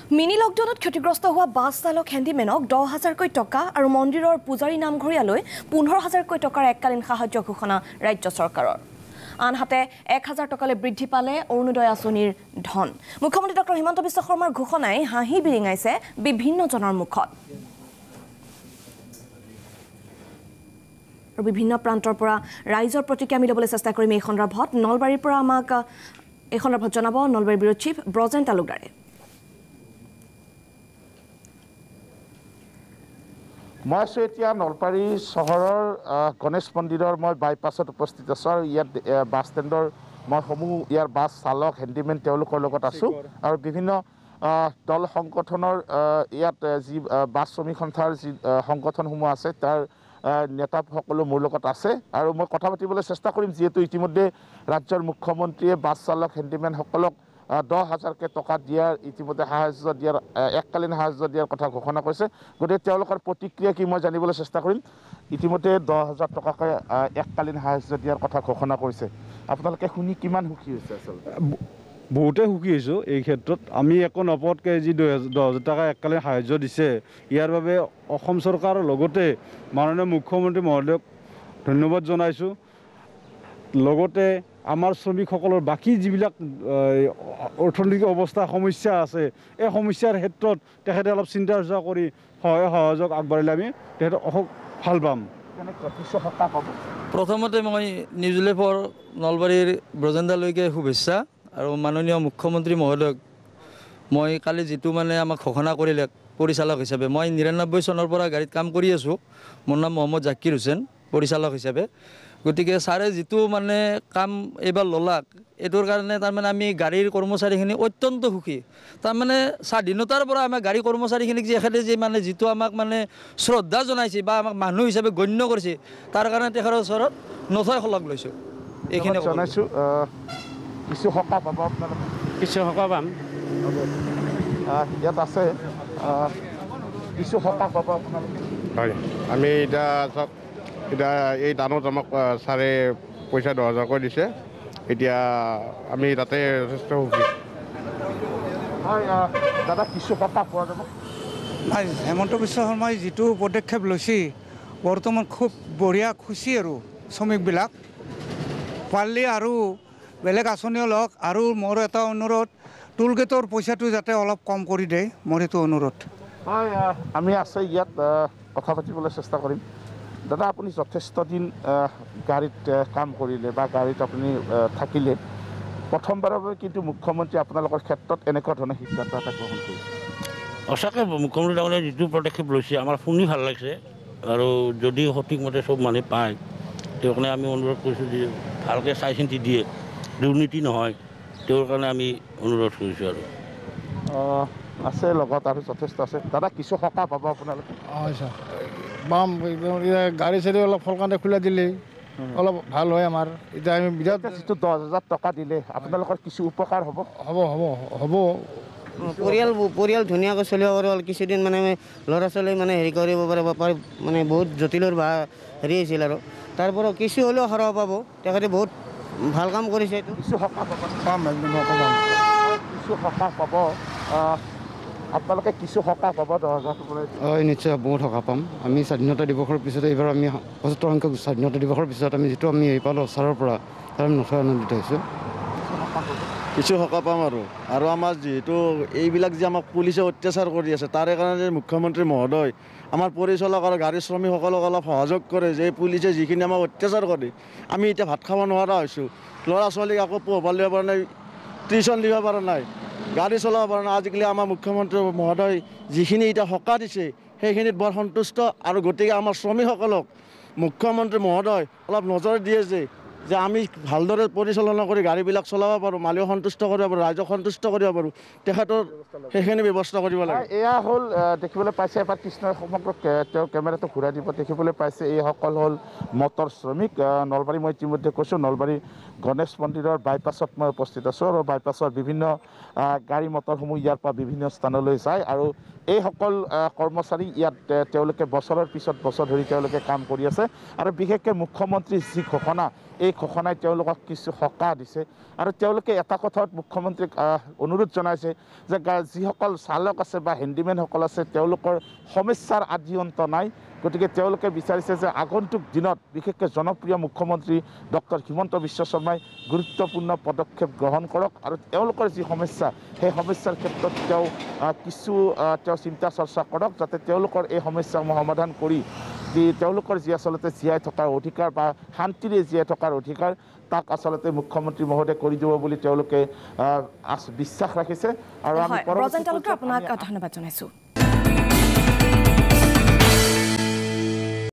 Mini লকডাউনত ক্ষতিগ্ৰস্ত হোৱা বাছ চালক হেণ্ডিমেনক 10,000কৈ টকা আৰু মন্দিৰৰ পূজাৰী নামঘৰীয়ালৈ 15,000কৈ টকাৰ এককালীন সাহায্য ঘোষণা ৰাজ্য চৰকাৰৰ। আনহাতে 1,000 টকালৈ বৃদ্ধি পালে অৰুণোদয় আঁচনিৰ ধন। মুখ্যমন্ত্ৰী ডক্টৰ হিমন্ত বিশ্ব শৰ্মাৰ ঘোষণাই হাঁহি বিৰিঙাইছে বিভিন্ন জনৰ মুখত। আৰু বিভিন্ন প্ৰান্তৰ পৰা ৰাইজৰ প্ৰতিক্ৰিয়া মিলাবলৈ চেষ্টা কৰিম এই সন্দৰ্ভত। নলবাৰীৰ পৰা আমাক এই সন্দৰ্ভত জনাব নলবাৰীৰ ব্যুৰ চিফ ব্ৰজেন তালুকদাৰে। মই আছোঁ এতিয়া নলবাৰী চহৰৰ গণেশ মন্দিৰৰ মই বাইপাছত উপস্থিত আছোঁ আৰু ইয়াত বাছ ষ্টেণ্ডৰ মই সমূহ ইয়াৰ বাছ চালক হেণ্ডিমেন তেওঁলোকৰ লগত আছোঁ আৰু বিভিন্ন দল সংগঠনৰ ইয়াত যি বাছ শ্ৰমিক সন্থাৰ যি সংগঠনসমূহ আছে তাৰ নেতাসকলো মোৰ লগত আছে আৰু মই কথা পাতিবলৈ চেষ্টা কৰিম যিহেতু ইতিমধ্যে ৰাজ্যৰ মুখ্যমন্ত্ৰীয়ে বাছ চালক হেণ্ডিমেনসকলক 10,000কৈ টকা দিয়াৰ ইতিমধ্যে সাহায্য দিয়াৰ এককালীন সাহায্য দিয়াৰ কথা ঘোষণা কৰিছে। গতিকে তেওঁলোকৰ প্ৰতিক্ৰিয়া কি মই জানিবলৈ চেষ্টা কৰিম। ইতিমধ্যে 10,000 টকাকৈ এককালীন সাহায্য দিয়াৰ কথা ঘোষণা কৰিছে। আপোনালোকে শুনি কিমান সুখী হৈছে? আচলতে বহুতে সুখী হৈছোঁ। এই ক্ষেত্ৰত আমি একো নপদকৈ যি 10,000 টকা এককালীন সাহায্য দিছে ইয়াৰ বাবে অসম চৰকাৰৰ লগতে মাননীয় মুখ্যমন্ত্ৰী মহোদয়ক ধন্যবাদ জনাইছোঁ। লগতে আমাৰ শ্ৰমিকসকলৰ বাকী যিবিলাক অৰ্থনৈতিক অৱস্থা সমস্যা আছে এই সমস্যাৰ ক্ষেত্ৰত তেখেতে অলপ চিন্তা চৰ্চা কৰি সহযোগ আগবাঢ়িলে আমি তেখেতক ভাল পাম। প্ৰথমতে মই নিউজ লাইভৰ নলবাৰীৰ ব্ৰজেন্দালৈকে শুভেচ্ছা আৰু মাননীয় মুখ্যমন্ত্ৰী মহোদয়ক মই কালি যিটো আমাক ঘোষণা কৰিলে পৰিচালক হিচাপে, মই 99 চনৰ পৰা গাড়ীত কাম কৰি আছোঁ। মোৰ নাম মহম্মদ জাকিৰ হুছেইন, পৰিচালক হিচাপে। গতিকে ছাৰে যিটো কাম এইবাৰ ল'লাক এইটোৰ কাৰণে আমি গাড়ীৰ কৰ্মচাৰীখিনি অত্যন্ত সুখী। স্বাধীনতাৰ পৰা আমাৰ গাড়ী কৰ্মচাৰীখিনিক যে এখেতে যে যিটো আমাক শ্ৰদ্ধা জনাইছে বা আমাক মানুহ হিচাপে গণ্য কৰিছে তাৰ কাৰণে তেখেতৰ ওচৰত নথৈ শলাগ লৈছোঁ। এইখিনি জনাইছোঁ। কিছু সকাহ পাব আপোনালোকে? কিছু সকাহ পাম। ইয়াত আছে কিছু সকাহ পাব আপোনালোকে? হয়, আমি এতিয়া এই দানত আমাক ছাৰে পইচা 10,000কৈ দিছে। এতিয়া আমি তাতে যথেষ্ট সুখী। হয় দাদা, কিছু সকাহ পোৱা যাব? নাই, হেমন্ত বিশ্ব শৰ্মাই যিটো পদক্ষেপ লৈছে বৰ্তমান খুব বঢ়িয়া, খুচি আৰু শ্ৰমিকবিলাক পাৰিলে আৰু বেলেগ আঁচনিও লওক। আৰু মোৰ এটা অনুৰোধ, টোল গেটৰ পইচাটো যাতে অলপ কম কৰি দিয়ে, মোৰ সেইটো অনুৰোধ। হয়, আমি আছে ইয়াত কথা পাতিবলৈ চেষ্টা কৰিম। দাদা, আপুনি যথেষ্ট দিন গাড়ীত কাম কৰিলে বা গাড়ীত আপুনি থাকিলে। প্ৰথমবাৰৰ বাবে কিন্তু মুখ্যমন্ত্ৰী আপোনালোকৰ ক্ষেত্ৰত এনেকুৱা ধৰণৰ সিদ্ধান্ত এটা গ্ৰহণ কৰিছে। সঁচাকৈ মুখ্যমন্ত্ৰী ডাঙৰীয়াই যিটো পদক্ষেপ লৈছে আমাৰ শুনি ভাল লাগিছে। আৰু যদি সঠিকমতে চব মানুহে পায় তেওঁৰ কাৰণে আমি অনুৰোধ কৰিছোঁ যে ভালকৈ চাই চিন্তি দিয়ে, দুৰ্নীতি নহয়, তেওঁৰ কাৰণে আমি অনুৰোধ কৰিছোঁ। আৰু আছে লগত আৰু যথেষ্ট আছে। দাদা, কিছু সকাহ পাব আপোনালোকে? হয় ছাৰ, পাম। গাড়ী চাড়ী অলপ সোনকালে খোলা দিলে অলপ ভাল হয় আমাৰ। এতিয়া আমি বিৰাট যিটো 10,000 টকা দিলে আপোনালোকৰ কিছু উপকাৰ হ'ব? হ'ব। পৰিয়াল ধুনীয়াকৈ চলিব পাৰিব। কিছুদিন ল'ৰা ছোৱালী হেৰি কৰিব পাৰিব, বহুত জটিলৰ হেৰি আছিল আৰু তাৰ পৰা কিছু হ'লেও সৰহ পাব। তেখেতে বহুত ভাল কাম কৰিছে। এইটো কিছু সকাহ পাব? পাম, একদম পাম। কিছু সকাহ পাব? আপোনালোকে কিছু সকাহ পাব 10,000 টকা? হয়, নিশ্চয় বহুত সকাহ পাম। আমি স্বাধীনতা দিৱসৰ পিছত এইবাৰ আমি 75 সংখ্যক স্বাধীনতা দিৱসৰ পিছত আমি যিটো আমি হেৰি পালোঁ ছাৰৰ পৰা, তাৰ আমি নথৈ আনন্দিত হৈছোঁ। কিছু সকাহ পাম আৰু আমাৰ যিহেতু এইবিলাক যে আমাক পুলিচে অত্যাচাৰ কৰি আছে তাৰে কাৰণে মুখ্যমন্ত্ৰী মহোদয় আমাৰ পৰিচালক আৰু গাড়ী শ্ৰমিকসকলক অলপ সহযোগ কৰে। যে পুলিচে যিখিনি আমাক অত্যাচাৰ কৰে, আমি এতিয়া ভাত খাব নোৱাৰা হৈছোঁ, ল'ৰা ছোৱালীক আকৌ পোহপাল দিব পৰা নাই, টিউশ্যন দিব পৰা নাই, গাড়ী চলাব পৰা নাই। আজিকালি আমাৰ মুখ্যমন্ত্ৰী মহোদয় যিখিনি এতিয়া সকাহ দিছে সেইখিনিত বৰ সন্তুষ্ট। আৰু গতিকে আমাৰ শ্ৰমিকসকলক মুখ্যমন্ত্ৰী মহোদয় অলপ নজৰ দিয়ে যে আমি ভালদৰে পৰিচালনা কৰি গাড়ীবিলাক চলাব পাৰোঁ, মালিকক সন্তুষ্ট কৰিব পাৰোঁ, ৰাইজক সন্তুষ্ট কৰিব পাৰোঁ, তেখেতৰ সেইখিনি ব্যৱস্থা কৰিব লাগে। এয়া হ'ল দেখিবলৈ পাইছে, এবাৰ কৃষ্ণই সমগ্ৰ তেওঁৰ কেমেৰাটো ঘূৰাই দিব। দেখিবলৈ পাইছে এইসকল হ'ল মটৰ শ্ৰমিক। নলবাৰী মই ইতিমধ্যে কৈছোঁ, নলবাৰী গণেশ মন্দিৰৰ বাইপাছত মই উপস্থিত আছোঁ আৰু বাইপাছৰ বিভিন্ন গাড়ী মটৰসমূহ ইয়াৰ পৰা বিভিন্ন স্থানলৈ যায় আৰু এইসকল কৰ্মচাৰী ইয়াত তেওঁলোকে বছৰৰ পিছত বছৰ ধৰি তেওঁলোকে কাম কৰি আছে আৰু বিশেষকৈ মুখ্যমন্ত্ৰীৰ যি ঘোষণা এই ঘোষণাই তেওঁলোকক কিছু সকাহ দিছে আৰু তেওঁলোকে এটা কথাত মুখ্যমন্ত্ৰীক অনুৰোধ জনাইছে যে যিসকল চালক আছে বা হেণ্ডিমেনসকল আছে তেওঁলোকৰ সমস্যাৰ আদি অন্ত নাই গতিকে তেওঁলোকে বিচাৰিছে যে আগন্তুক দিনত বিশেষকৈ জনপ্ৰিয় মুখ্যমন্ত্ৰী ডক্টৰ হিমন্ত বিশ্ব শৰ্মাই গুৰুত্বপূৰ্ণ পদক্ষেপ গ্ৰহণ কৰক আৰু তেওঁলোকৰ যি সমস্যা সেই সমস্যাৰ ক্ষেত্ৰত তেওঁ চিন্তা চৰ্চা কৰক যাতে তেওঁলোকৰ এই সমস্যাসমূহ সমাধান কৰি তেওঁলোকৰ যি আচলতে জীয়াই থকাৰ অধিকাৰ বা শান্তিৰে জীয়াই থকাৰ অধিকাৰ তাক আচলতে মুখ্যমন্ত্ৰী মহোদয়ে কৰি দিব বুলি তেওঁলোকে বিশ্বাস ৰাখিছে আৰু আমি আপোনাক ধন্যবাদ জনাইছোঁ।